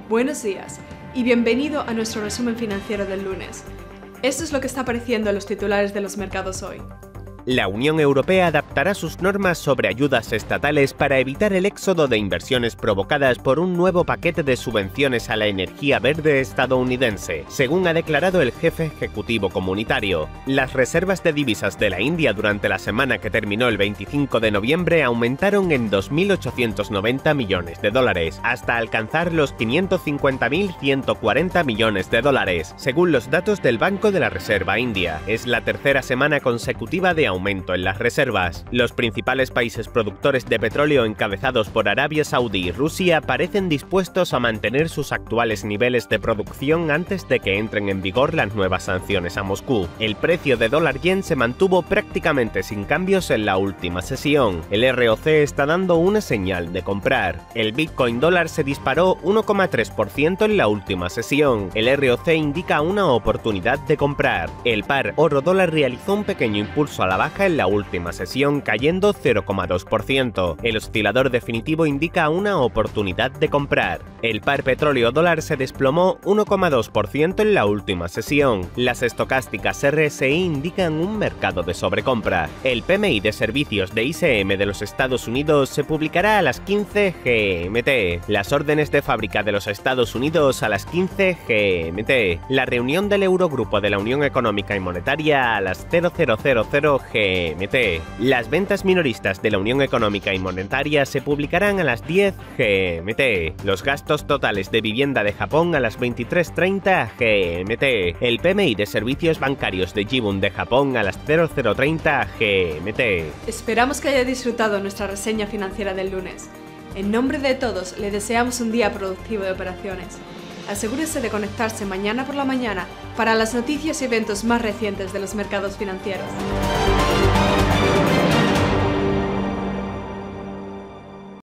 Buenos días y bienvenido a nuestro resumen financiero del lunes. Esto es lo que está apareciendo en los titulares de los mercados hoy. La Unión Europea adaptará sus normas sobre ayudas estatales para evitar el éxodo de inversiones provocadas por un nuevo paquete de subvenciones a la energía verde estadounidense, según ha declarado el jefe ejecutivo comunitario. Las reservas de divisas de la India durante la semana que terminó el 25 de noviembre aumentaron en 2.890 millones de dólares, hasta alcanzar los 550.140 millones de dólares, según los datos del Banco de la Reserva India. Es la tercera semana consecutiva de aumento en las reservas. Los principales países productores de petróleo encabezados por Arabia Saudí y Rusia parecen dispuestos a mantener sus actuales niveles de producción antes de que entren en vigor las nuevas sanciones a Moscú. El precio de dólar-yen se mantuvo prácticamente sin cambios en la última sesión. El ROC está dando una señal de comprar. El Bitcoin dólar se disparó 1,3% en la última sesión. El ROC indica una oportunidad de comprar. El par oro-dólar realizó un pequeño impulso a la baja en la última sesión, cayendo 0,2%. El oscilador definitivo indica una oportunidad de comprar. El par petróleo-dólar se desplomó 1,2% en la última sesión. Las estocásticas RSI indican un mercado de sobrecompra. El PMI de servicios de ISM de los Estados Unidos se publicará a las 15 GMT. Las órdenes de fábrica de los Estados Unidos a las 15 GMT. La reunión del Eurogrupo de la Unión Económica y Monetaria a las 0000 GMT. Las ventas minoristas de la Unión Económica y Monetaria se publicarán a las 10 GMT. Los gastos totales de vivienda de Japón a las 23:30 GMT. El PMI de servicios bancarios de Jibun de Japón a las 00:30 GMT. Esperamos que haya disfrutado nuestra reseña financiera del lunes. En nombre de todos, le deseamos un día productivo de operaciones. Asegúrese de conectarse mañana por la mañana para las noticias y eventos más recientes de los mercados financieros.